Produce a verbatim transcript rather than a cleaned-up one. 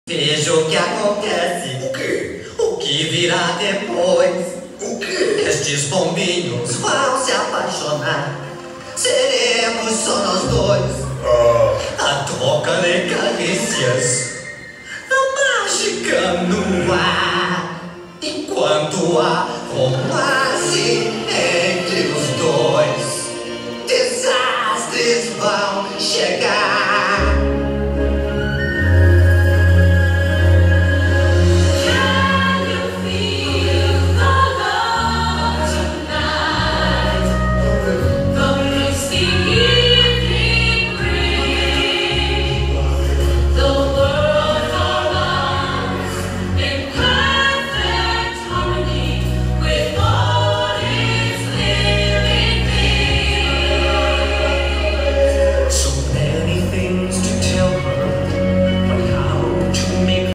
Veja o que acontece. O quê? O que virá depois. O quê? Estes pombinhos vão se apaixonar. Seremos só nós dois. Ah, A troca de carícias. A mágica no ar. Enquanto há romance.